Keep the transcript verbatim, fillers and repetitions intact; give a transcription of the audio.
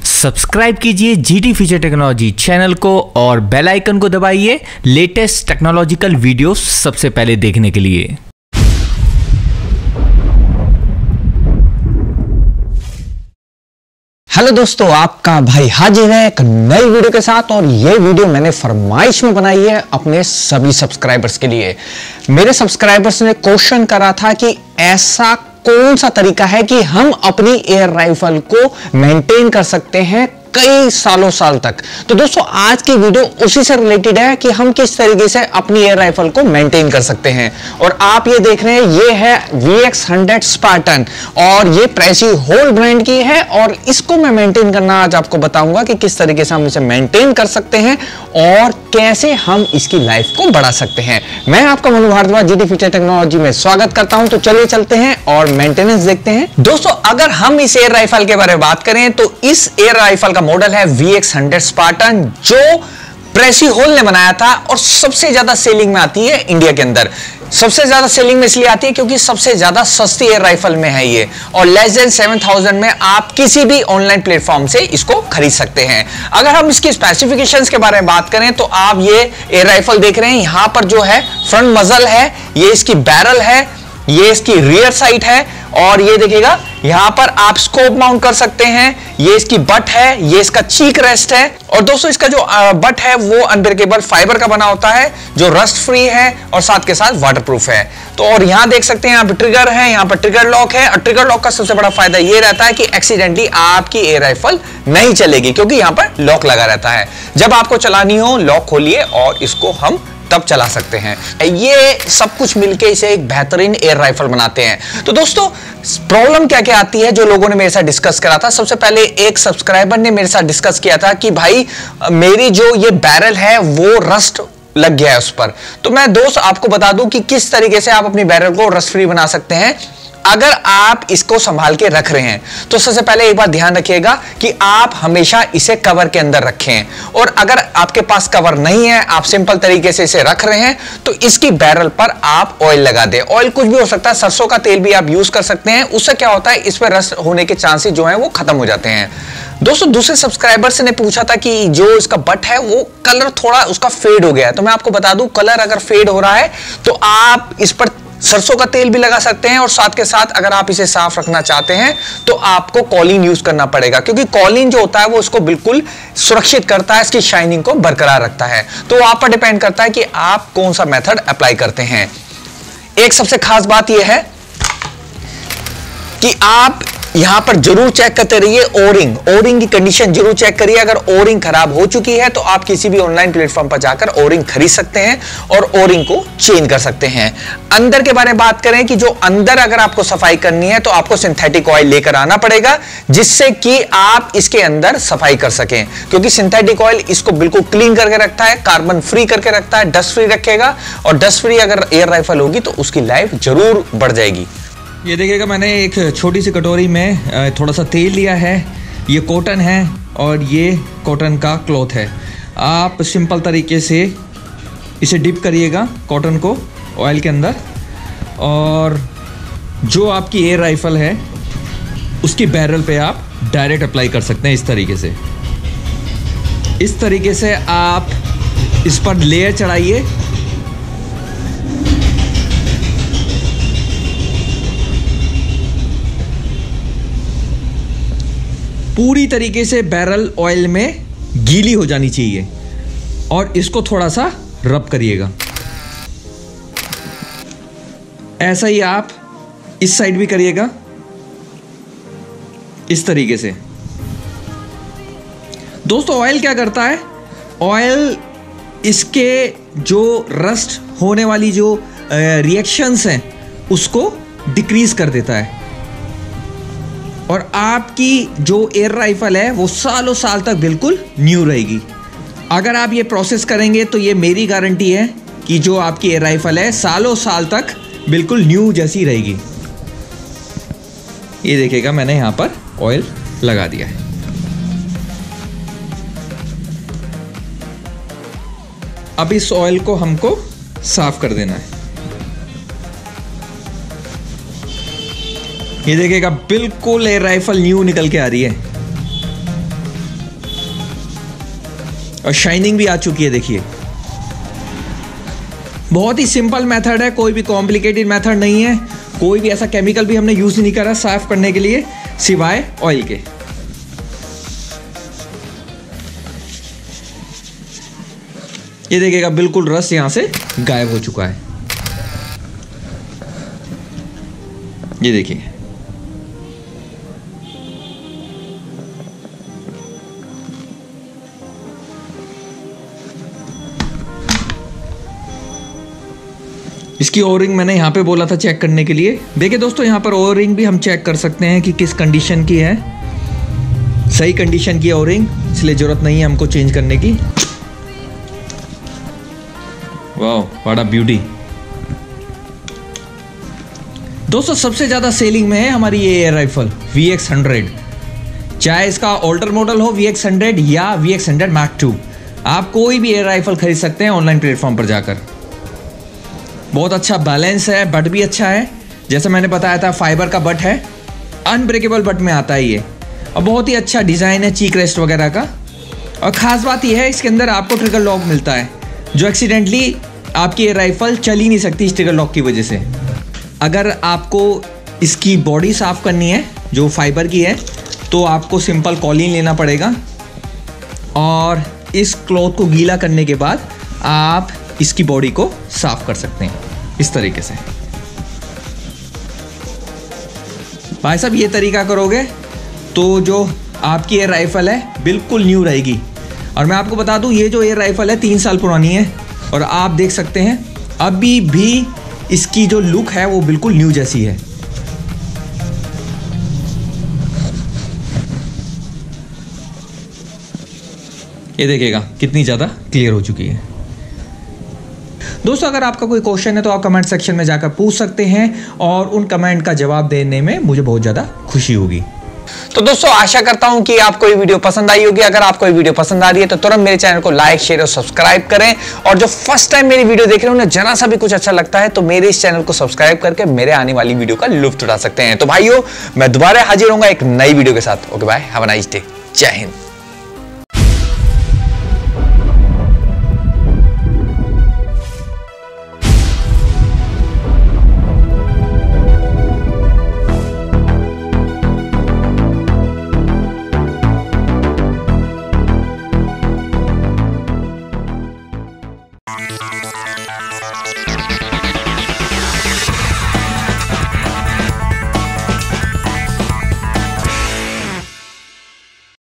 Subscribe कीजिए GT future technology channel को और बेल आइकन को दबाइए लेटेस्ट टेक्नोलॉजिकल वीडियो सबसे पहले देखने के लिए। हेलो दोस्तों, आपका भाई हाजिर है एक नई वीडियो के साथ। और ये वीडियो मैंने फरमाइश में बनाई है अपने सभी सब्सक्राइबर्स के लिए। मेरे सब्सक्राइबर्स ने क्वेश्चन करा था कि ऐसा कौन सा तरीका है कि हम अपनी एयर राइफल को मेंटेन कर सकते हैं कई सालों साल तक। तो दोस्तों आज की वीडियो उसी से रिलेटेड है कि हम किस तरीके से अपनी एयर राइफल को मेंटेन कर सकते हैं। और आप ये देख रहे हैं, ये है वी एक्स हंड्रेड स्पार्टन और ये प्रेसी होल ब्रांड की है। और इसको मैं मेंटेन करना आज आपको बताऊंगा कि किस तरीके से हम इसे मेंटेन कर सकते हैं और कैसे हम इसकी लाइफ को बढ़ा सकते हैं। मैं आपका Manu Bhardwaj GT future technology में स्वागत करता हूं। तो चलिए चलते हैं और मेंटेनेंस देखते हैं। दोस्तों अगर हम इस एयर राइफल के बारे में बात करें तो इस एयर राइफल मॉडल है वी एक्स हंड्रेड स्पार्टन, जो प्रेसी होल ने बनाया था और सबसे ज्यादा सेलिंग में आती है इंडिया के अंदर। सबसे ज्यादा सेलिंग में इसलिए आती है क्योंकि सबसे ज्यादा सस्ती एयर राइफल में है ये, और लेस देन सेवन थाउजेंड में आप किसी भी ऑनलाइन प्लेटफॉर्म से इसको खरीद सकते हैं। अगर हम इसकी स्पेसिफिकेशंस के बारे में बात करें तो आप ये एयर राइफल देख रहे हैं, यहां पर जो है फ्रंट मजल है, ये इसकी बैरल है, ये इसकी रियर साइट है, और ये देखिएगा यहां पर आप स्कोप माउंट कर सकते हैं। ये इसकी बट है, ये इसका चीक रेस्ट है। और दोस्तों इसका जो बट है वो अनब्रेकेबल फाइबर का बना होता है जो रस्ट फ्री है और साथ के साथ वाटरप्रूफ है। तो और यहां देख सकते हैं, यहां पर ट्रिगर है, यहां पर ट्रिगर लॉक है। और ट्रिगर लॉक का सबसे बड़ा फायदा ये रहता है कि एक्सीडेंटली आपकी एयर राइफल नहीं चलेगी क्योंकि यहां पर लॉक लगा रहता है। जब आपको चलानी हो लॉक खोलिए और इसको हम तब चला सकते हैं। ये सब कुछ मिलके इसे एक बेहतरीन एयर राइफल बनाते हैं। तो दोस्तों प्रॉब्लम क्या क्या आती है जो लोगों ने मेरे साथ डिस्कस करा था। सबसे पहले एक सब्सक्राइबर ने मेरे साथ डिस्कस किया था कि भाई मेरी जो ये बैरल है वो रस्ट लग गया है उस पर। तो मैं दोस्त आपको बता दूं कि किस तरीके से आप अपनी बैरल को रस्ट फ्री बना सकते हैं अगर आप इसको संभाल के रख रहे हैं। तो सबसे पहले एक बात ध्यान रखिएगा कि आप हमेशा इसे कवर के अंदर रखें। और अगर आपके पास कवर नहीं है, आप सिंपल तरीके से इसे रख रहे हैं, तो इसकी बैरल पर आप ऑयल लगा दें। ऑयल कुछ भी हो सकता है, सरसों का तेल भी आप यूज कर सकते हैं। उससे क्या होता है, इस पर रस्ट होने के चांसेस जो हैं वो खत्म हो जाते हैं। दोस्तों दूसरे सब्सक्राइबर्स ने पूछा था कि जो इसका बट है वो कलर थोड़ा उसका फेड हो गया है। तो मैं आपको बता दूं, कलर अगर फेड हो रहा है तो आप इस पर सरसों का तेल भी लगा सकते हैं। और साथ के साथ अगर आप इसे साफ रखना चाहते हैं तो आपको कॉलिन यूज करना पड़ेगा, क्योंकि कॉलिन जो होता है वो इसको बिल्कुल सुरक्षित करता है, इसकी शाइनिंग को बरकरार रखता है। तो आप पर डिपेंड करता है कि आप कौन सा मेथड अप्लाई करते हैं। एक सबसे खास बात यह है कि आप यहां पर जरूर चेक करते रहिए ओरिंग ओरिंग की कंडीशन जरूर चेक करिए। अगर ओरिंग खराब हो चुकी है तो आप किसी भी ऑनलाइन प्लेटफॉर्म पर जाकर ओरिंग खरीद सकते हैं और ओरिंग को चेंज कर सकते हैं। अंदर के बारे में बात करें कि जो अंदर अगर आपको सफाई करनी है तो आपको सिंथेटिक ऑयल लेकर आना पड़ेगा, जिससे कि आप इसके अंदर सफाई कर सकें, क्योंकि सिंथेटिक ऑयल इसको बिल्कुल क्लीन करके रखता है, कार्बन फ्री करके रखता है, डस्ट फ्री रखेगा। और डस्ट फ्री अगर एयर राइफल होगी तो उसकी लाइफ जरूर बढ़ जाएगी। ये देखिएगा, मैंने एक छोटी सी कटोरी में थोड़ा सा तेल लिया है। ये कॉटन है और ये कॉटन का क्लॉथ है। आप सिंपल तरीके से इसे डिप करिएगा कॉटन को ऑयल के अंदर, और जो आपकी एयर राइफल है उसकी बैरल पे आप डायरेक्ट अप्लाई कर सकते हैं। इस तरीके से इस तरीके से आप इस पर लेयर चढ़ाइए। पूरी तरीके से बैरल ऑयल में गीली हो जानी चाहिए और इसको थोड़ा सा रब करिएगा। ऐसा ही आप इस साइड भी करिएगा, इस तरीके से। दोस्तों ऑयल क्या करता है, ऑयल इसके जो रस्ट होने वाली जो रिएक्शंस हैं उसको डिक्रीज कर देता है, और आपकी जो एयर राइफल है वो सालों साल तक बिल्कुल न्यू रहेगी। अगर आप ये प्रोसेस करेंगे तो ये मेरी गारंटी है कि जो आपकी एयर राइफल है सालों साल तक बिल्कुल न्यू जैसी रहेगी। ये देखिएगा, मैंने यहाँ पर ऑयल लगा दिया है। अब इस ऑयल को हमको साफ कर देना है। ये देखिएगा बिल्कुल एयर राइफल न्यू निकल के आ रही है। और शाइनिंग भी आ चुकी है। देखिए बहुत ही सिंपल मेथड है, कोई भी कॉम्प्लिकेटेड मेथड नहीं है, कोई भी ऐसा केमिकल भी हमने यूज नहीं करा साफ करने के लिए सिवाय ऑयल के। ये देखिएगा बिल्कुल रस यहां से गायब हो चुका है। ये देखिए इसकी ओरिंग मैंने यहाँ पे बोला था चेक करने के लिए। देखिए दोस्तों यहाँ पर ओरिंग भी हम चेक कर सकते हैं कि किस कंडीशन की है। सही कंडीशन की ओरिंग, इसलिए जरूरत नहीं है हमको चेंज करने की। वाह व्हाट अ ब्यूटी। दोस्तों सबसे ज्यादा सेलिंग में है हमारी ये air rifle V X hundred. चाहे इसका ओल्डर मॉडल हो वी एक्स हंड्रेड या V X hundred Mach two, आप कोई भी एयर राइफल खरीद सकते हैं ऑनलाइन प्लेटफॉर्म पर जाकर। बहुत अच्छा बैलेंस है, बट भी अच्छा है। जैसे मैंने बताया था फाइबर का बट है, अनब्रेकेबल बट में आता है ये, और बहुत ही अच्छा डिज़ाइन है चीक रेस्ट वगैरह का। और ख़ास बात यह है इसके अंदर आपको ट्रिगर लॉक मिलता है, जो एक्सीडेंटली आपकी ये राइफल चल ही नहीं सकती इस ट्रिगर लॉक की वजह से। अगर आपको इसकी बॉडी साफ़ करनी है जो फाइबर की है, तो आपको सिंपल कॉलिन लेना पड़ेगा, और इस क्लॉथ को गीला करने के बाद आप इसकी बॉडी को साफ कर सकते हैं इस तरीके से। भाई साहब ये तरीका करोगे तो जो आपकी एयर राइफल है बिल्कुल न्यू रहेगी। और मैं आपको बता दूं ये जो एयर राइफल है तीन साल पुरानी है, और आप देख सकते हैं अभी भी इसकी जो लुक है वो बिल्कुल न्यू जैसी है। ये देखिएगा कितनी ज़्यादा क्लियर हो चुकी है। दोस्तों अगर आपका कोई क्वेश्चन है तो आप कमेंट सेक्शन में जाकर पूछ सकते हैं, और उन कमेंट का जवाब देने में मुझे बहुत ज़्यादा खुशी होगी। तो दोस्तों आशा करता हूं कि आपको ये वीडियो पसंद आई होगी। अगर आपको ये वीडियो पसंद आ रही है तो तुरंत मेरे चैनल को लाइक शेयर और सब्सक्राइब करें, और जो फर्स्ट टाइम मेरी वीडियो देख रहे हैं उन्हें जरा सा भी कुछ अच्छा लगता है तो मेरे इस चैनल को सब्सक्राइब करके मेरे आने वाली वीडियो का लुत्फ उठा सकते हैं। तो भाइयों मैं दोबारा हाजिर होऊंगा एक नई वीडियो के साथ। Okay bye, have a nice day, जय हिंद।